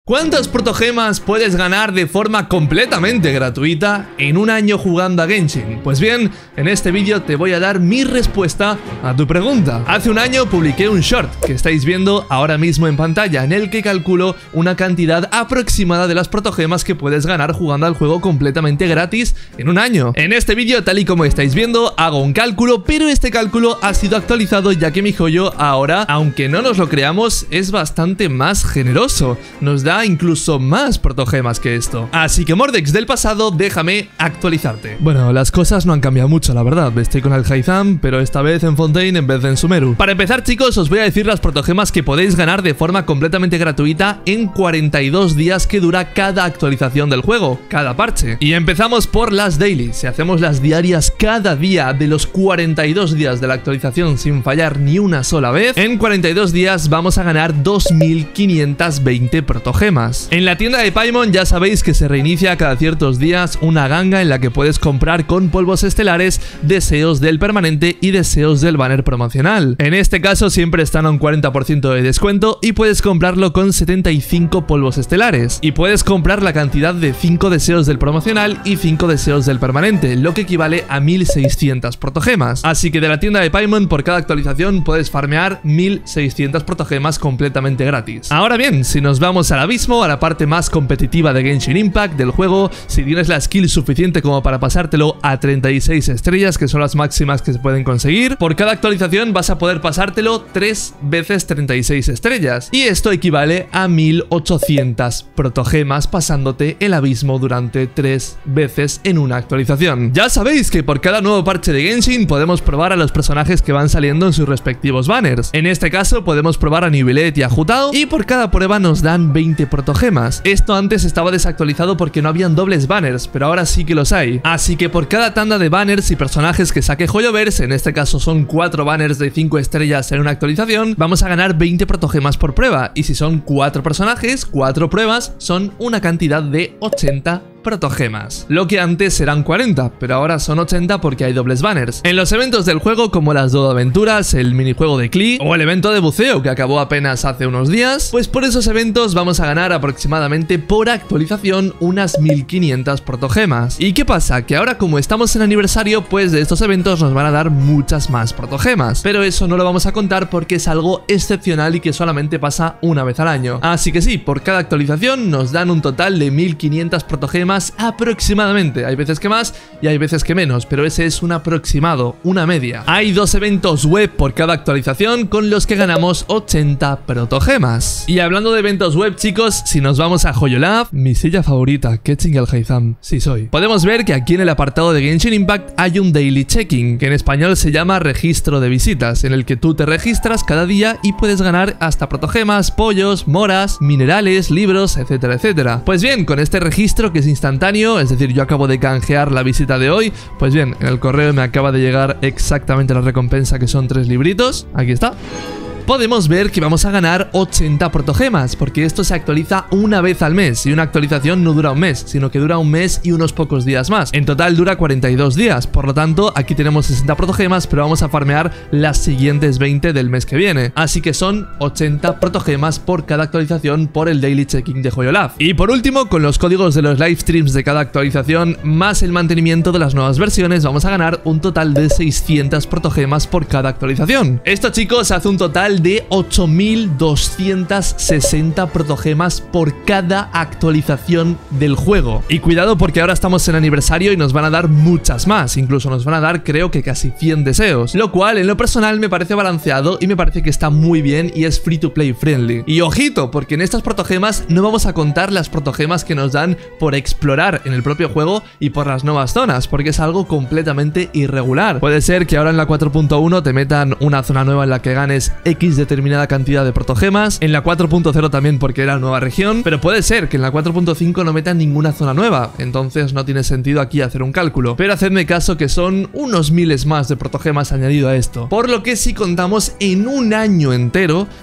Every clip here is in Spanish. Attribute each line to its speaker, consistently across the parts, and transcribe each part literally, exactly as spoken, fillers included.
Speaker 1: ¿Cuántas protogemas puedes ganar de forma completamente gratuita en un año jugando a Genshin? Pues bien, en este vídeo te voy a dar mi respuesta a tu pregunta. Hace un año publiqué un short que estáis viendo ahora mismo en pantalla, en el que calculo una cantidad aproximada de las protogemas que puedes ganar jugando al juego completamente gratis en un año. En este vídeo, tal y como estáis viendo, hago un cálculo, pero este cálculo ha sido actualizado ya que mi joyo ahora, aunque no nos lo creamos, es bastante más generoso. Nos da incluso más protogemas que esto. Así que Mordex del pasado, déjame actualizarte. Bueno, las cosas no han cambiado mucho, la verdad. Estoy con el Haizam, pero esta vez en Fontaine en vez de en Sumeru. Para empezar, chicos, os voy a decir las protogemas que podéis ganar de forma completamente gratuita en cuarenta y dos días que dura cada actualización del juego, cada parche. Y empezamos por las daily. Si hacemos las diarias cada día de los cuarenta y dos días de la actualización sin fallar ni una sola vez, en cuarenta y dos días vamos a ganar dos mil quinientas veinte protogemas. En la tienda de Paimon ya sabéis que se reinicia cada ciertos días una ganga en la que puedes comprar con polvos estelares deseos del permanente y deseos del banner promocional. En este caso siempre están a un cuarenta por ciento de descuento y puedes comprarlo con setenta y cinco polvos estelares. Y puedes comprar la cantidad de cinco deseos del promocional y cinco deseos del permanente, lo que equivale a mil seiscientas protogemas. Así que de la tienda de Paimon por cada actualización puedes farmear mil seiscientas protogemas completamente gratis. Ahora bien, si nos vamos a la vista a la parte más competitiva de Genshin Impact del juego, si tienes la skill suficiente como para pasártelo a treinta y seis estrellas, que son las máximas que se pueden conseguir, por cada actualización vas a poder pasártelo tres veces treinta y seis estrellas, y esto equivale a mil ochocientas protogemas pasándote el abismo durante tres veces en una actualización. Ya sabéis que por cada nuevo parche de Genshin podemos probar a los personajes que van saliendo en sus respectivos banners. En este caso podemos probar a Neuvillette y a Hu Tao, y por cada prueba nos dan veinte protogemas. Esto antes estaba desactualizado porque no habían dobles banners, pero ahora sí que los hay. Así que por cada tanda de banners y personajes que saque Hoyoverse, en este caso son cuatro banners de cinco estrellas en una actualización, vamos a ganar veinte protogemas por prueba. Y si son cuatro personajes, cuatro pruebas, son una cantidad de ochenta protogemas. Lo que antes eran cuarenta, pero ahora son ochenta porque hay dobles banners. En los eventos del juego, como las Dodo Aventuras, el minijuego de Klee o el evento de buceo que acabó apenas hace unos días, pues por esos eventos vamos a ganar aproximadamente por actualización unas mil quinientas protogemas. ¿Y qué pasa? Que ahora, como estamos en aniversario, pues de estos eventos nos van a dar muchas más protogemas, pero eso no lo vamos a contar porque es algo excepcional y que solamente pasa una vez al año. Así que sí, por cada actualización nos dan un total de mil quinientas protogemas aproximadamente. Hay veces que más y hay veces que menos, pero ese es un aproximado, una media. Hay dos eventos web por cada actualización con los que ganamos ochenta protogemas. Y hablando de eventos web, chicos, si nos vamos a HoYoLAB, mi silla favorita, que chingue el Haizam, sí soy, podemos ver que aquí en el apartado de Genshin Impact hay un daily checking, que en español se llama registro de visitas, en el que tú te registras cada día y puedes ganar hasta protogemas, pollos, moras, minerales, libros, etcétera, etcétera. Pues bien, con este registro que es instantáneo, es decir, yo acabo de canjear la visita de hoy, pues bien, en el correo me acaba de llegar exactamente la recompensa, que son tres libritos. Aquí está. Podemos ver que vamos a ganar ochenta protogemas, porque esto se actualiza una vez al mes, y una actualización no dura un mes, sino que dura un mes y unos pocos días más. En total dura cuarenta y dos días, por lo tanto aquí tenemos sesenta protogemas, pero vamos a farmear las siguientes veinte del mes que viene. Así que son ochenta protogemas por cada actualización por el daily checking de HoYoLAB. Y por último, con los códigos de los live streams de cada actualización, más el mantenimiento de las nuevas versiones, vamos a ganar un total de seiscientas protogemas por cada actualización. Esto, chicos, hace un total de ocho mil doscientas sesenta protogemas por cada actualización del juego. Y cuidado, porque ahora estamos en aniversario y nos van a dar muchas más, incluso nos van a dar creo que casi cien deseos, lo cual en lo personal me parece balanceado y me parece que está muy bien y es free to play friendly. Y ojito, porque en estas protogemas no vamos a contar las protogemas que nos dan por explorar en el propio juego y por las nuevas zonas, porque es algo completamente irregular. Puede ser que ahora en la cuatro punto uno te metan una zona nueva en la que ganes X determinada cantidad de protogemas, en la cuatro punto cero también porque era nueva región, pero puede ser que en la cuatro punto cinco no metan ninguna zona nueva, entonces no tiene sentido aquí hacer un cálculo, pero hacedme caso que son unos miles más de protogemas añadido a esto, por lo que si contamos en un año entero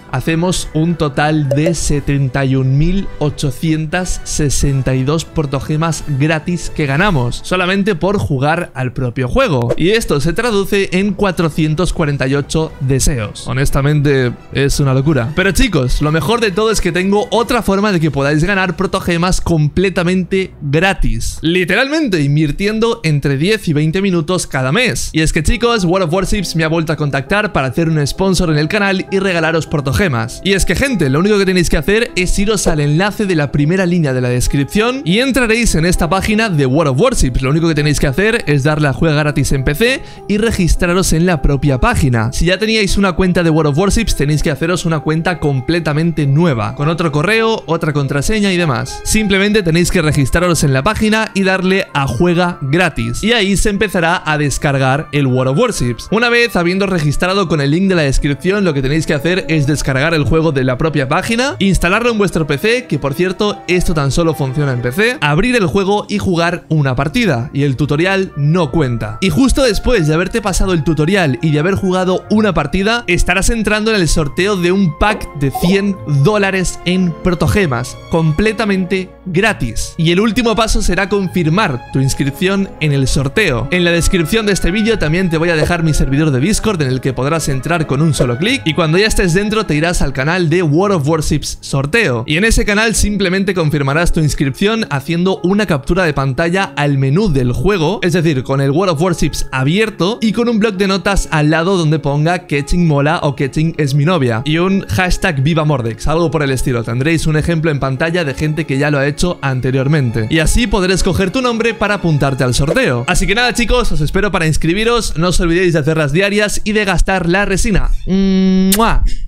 Speaker 1: hacemos un total de setenta y un mil ochocientas sesenta y dos protogemas gratis que ganamos, solamente por jugar al propio juego. Y esto se traduce en cuatrocientos cuarenta y ocho deseos. Honestamente, es una locura. Pero chicos, lo mejor de todo es que tengo otra forma de que podáis ganar protogemas completamente gratis. Literalmente invirtiendo entre diez y veinte minutos cada mes. Y es que chicos, World of Warships me ha vuelto a contactar para hacer un sponsor en el canal y regalaros protogemas. Y es que gente, lo único que tenéis que hacer es iros al enlace de la primera línea de la descripción y entraréis en esta página de World of Warships. Lo único que tenéis que hacer es darle a juega gratis en P C y registraros en la propia página. Si ya teníais una cuenta de World of Warships, tenéis que haceros una cuenta completamente nueva, con otro correo, otra contraseña y demás. Simplemente tenéis que registraros en la página y darle a juega gratis. Y ahí se empezará a descargar el World of Warships. Una vez habiendo registrado con el link de la descripción, lo que tenéis que hacer es descargar el juego de la propia página, instalarlo en vuestro P C, que por cierto, esto tan solo funciona en P C, abrir el juego y jugar una partida, y el tutorial no cuenta. Y justo después de haberte pasado el tutorial y de haber jugado una partida, estarás entrando en el sorteo de un pack de cien dólares en protogemas, completamente gratis. Y el último paso será confirmar tu inscripción en el sorteo. En la descripción de este vídeo también te voy a dejar mi servidor de Discord en el que podrás entrar con un solo clic, y cuando ya estés dentro te irás al canal de World of Warships sorteo, y en ese canal simplemente confirmarás tu inscripción haciendo una captura de pantalla al menú del juego, es decir, con el World of Warships abierto y con un bloc de notas al lado donde ponga Keqing mola o Keqing es mi novia y un hashtag viva Mordex, algo por el estilo. Tendréis un ejemplo en pantalla de gente que ya lo ha hecho anteriormente, y así podré escoger tu nombre para apuntarte al sorteo. Así que nada chicos, os espero para inscribiros, no os olvidéis de hacer las diarias y de gastar la resina. ¡Mua!